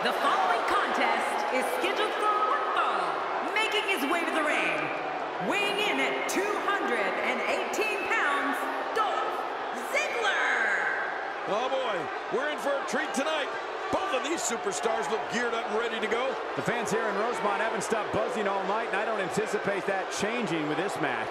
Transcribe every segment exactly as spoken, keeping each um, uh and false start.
The following contest is scheduled for one fall. Making his way to the ring, weighing in at two hundred eighteen pounds, Dolph Ziggler. Oh boy, we're in for a treat tonight. Both of these superstars look geared up and ready to go. The fans here in Rosemont haven't stopped buzzing all night, and I don't anticipate that changing with this match.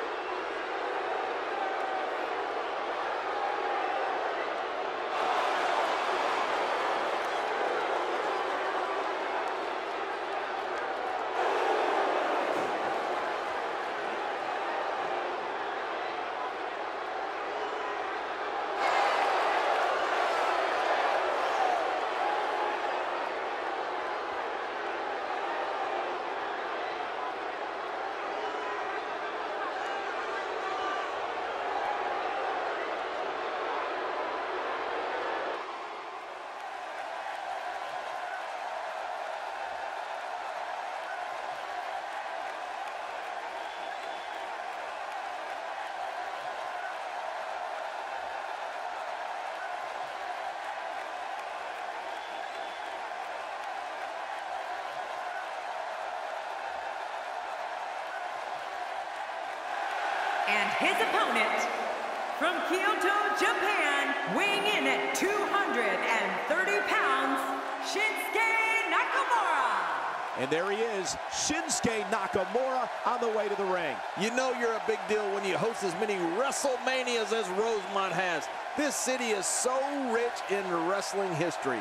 And his opponent, from Kyoto, Japan, weighing in at two hundred thirty pounds, Shinsuke Nakamura. And there he is, Shinsuke Nakamura on the way to the ring. You know you're a big deal when you host as many WrestleManias as Rosemont has. This city is so rich in wrestling history.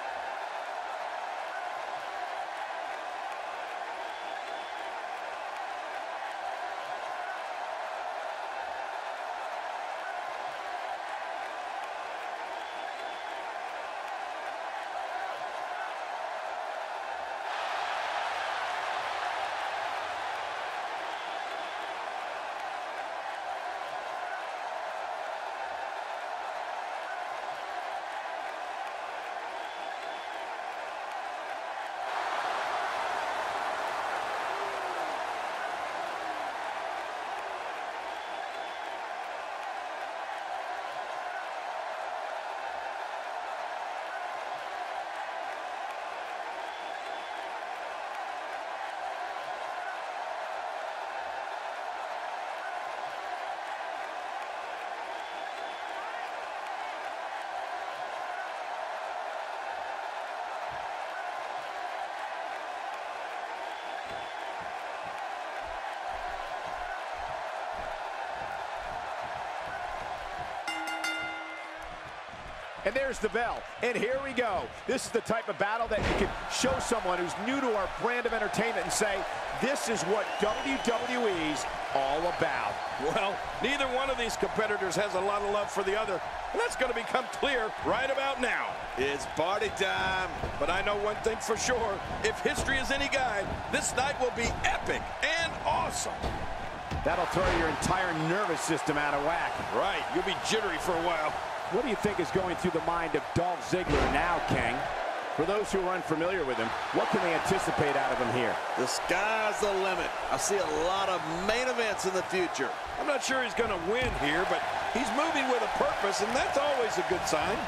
And there's the bell, and here we go. This is the type of battle that you can show someone who's new to our brand of entertainment and say, this is what W W E's all about. Well, neither one of these competitors has a lot of love for the other, and that's going to become clear right about now. It's party time, but I know one thing for sure. If history is any guide, this night will be epic and awesome. That'll throw your entire nervous system out of whack. Right, you'll be jittery for a while. What do you think is going through the mind of Dolph Ziggler now, King? For those who are unfamiliar with him, what can they anticipate out of him here? The sky's the limit. I see a lot of main events in the future. I'm not sure he's going to win here, but he's moving with a purpose, and that's always a good sign.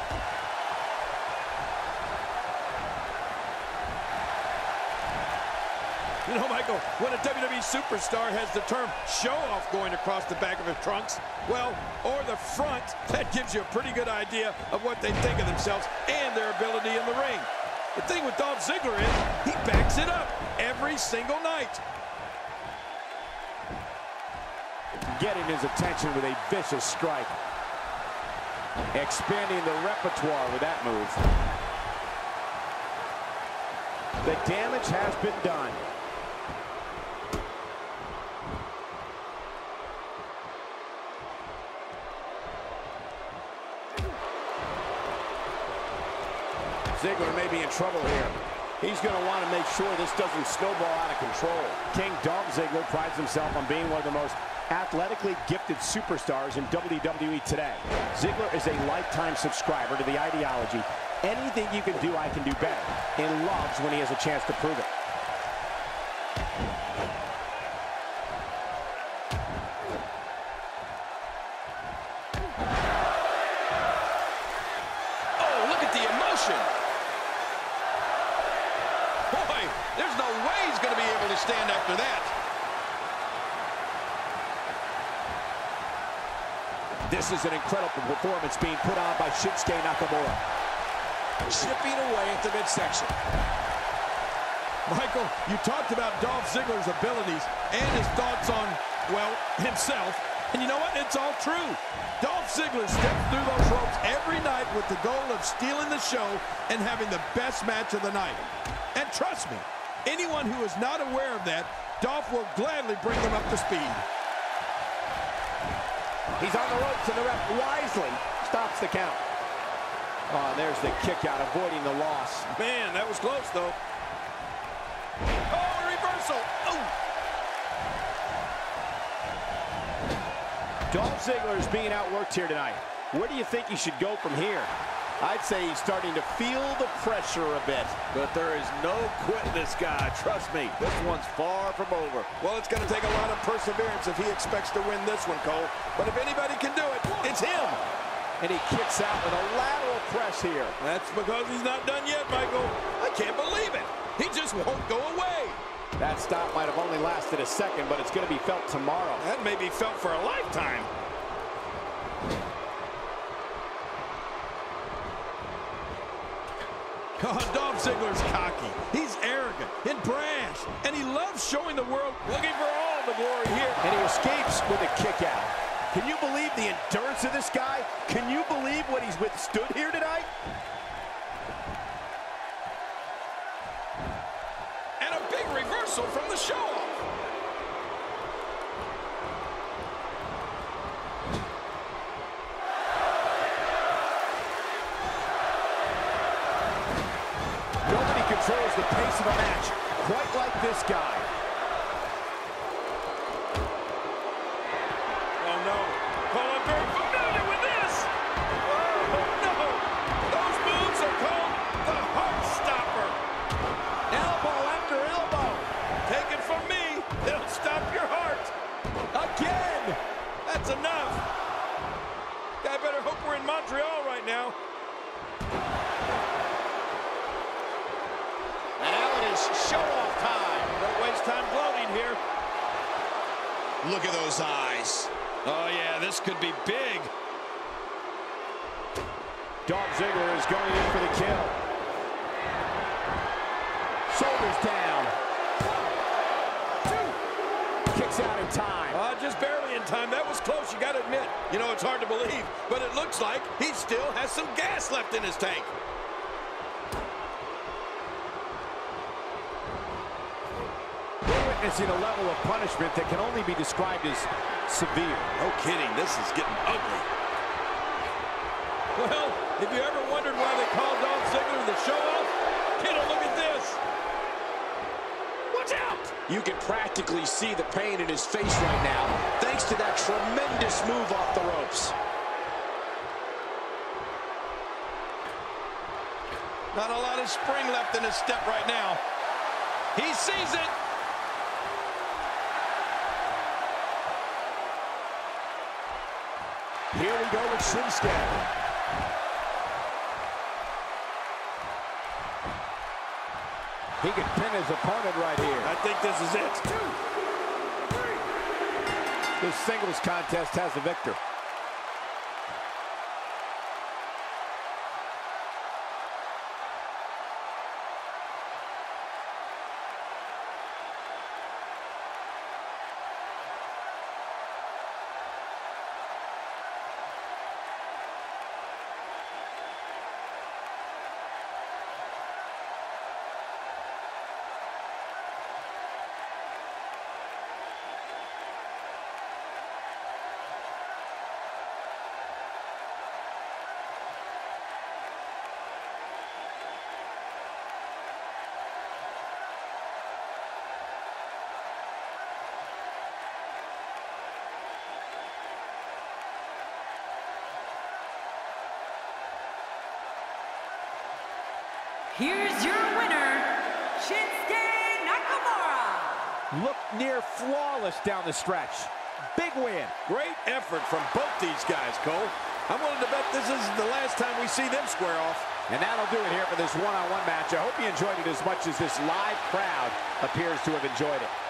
You know, Michael, when a W W E superstar has the term show-off going across the back of his trunks, well, or the front, that gives you a pretty good idea of what they think of themselves and their ability in the ring. The thing with Dolph Ziggler is he backs it up every single night. Getting his attention with a vicious strike. Expanding the repertoire with that move. The damage has been done. Ziggler may be in trouble here. He's going to want to make sure this doesn't snowball out of control. King Dolph Ziggler prides himself on being one of the most athletically gifted superstars in W W E today. Ziggler is a lifetime subscriber to the ideology, anything you can do, I can do better, and loves when he has a chance to prove it. stand after that. This is an incredible performance being put on by Shinsuke Nakamura. Chipping away at the midsection. Michael, you talked about Dolph Ziggler's abilities and his thoughts on, well, himself. And you know what? It's all true. Dolph Ziggler steps through those ropes every night with the goal of stealing the show and having the best match of the night. And trust me, anyone who is not aware of that, Dolph will gladly bring them up to speed. He's on the ropes, and the ref wisely stops the count. Oh, there's the kick out, avoiding the loss. Man, that was close, though. Oh, reversal. Oh. Dolph Ziggler is being outworked here tonight. Where do you think he should go from here? I'd say he's starting to feel the pressure a bit. But there is no quitting this guy. Trust me, this one's far from over. Well, it's going to take a lot of perseverance if he expects to win this one, Cole. But if anybody can do it, it's him. And he kicks out with a lateral press here. That's because he's not done yet, Michael. I can't believe it. He just won't go away. That stop might have only lasted a second, but it's going to be felt tomorrow. That may be felt for a lifetime. Oh, Dolph Ziggler's cocky. He's arrogant and brash, and he loves showing the world looking for all the glory here. And he escapes with a kick out. Can you believe the endurance of this guy? Can you believe what he's withstood here tonight? And a big reversal from the show-off. Nobody controls the pace of a match quite like this guy. Oh, no. Cole, I'm very familiar with this. Oh, no. Those moves are called the Heart Stopper. Elbow after elbow. Take it from me. It'll stop your heart. Again. That's enough. I better hope we're in Montreal right now. Now it is show-off time. Don't waste time gloating here. Look at those eyes. Oh, yeah, this could be big. Dolph Ziggler is going in for the kill. Shoulders down. Two. Kicks out in time. Uh, just barely in time. That was close, you got to admit. You know, it's hard to believe, but it looks like he still has some gas left in his tank. We're witnessing a level of punishment that can only be described as severe. No kidding, this is getting ugly. Well, if you ever wondered why they called Dolph Ziggler the show-off, get a look at this. Watch out! You can practically see the pain in his face right now, thanks to that tremendous move off the ropes. Not a lot of spring left in his step right now. He sees it. Here we go with Shinsuke. He can pin his opponent right here. I think this is it. This singles contest has the victor. Here's your winner, Shinsuke Nakamura. Look near flawless down the stretch. Big win. Great effort from both these guys, Cole. I'm willing to bet this is the last time we see them square off. And that'll do it here for this one-on-one match. I hope you enjoyed it as much as this live crowd appears to have enjoyed it.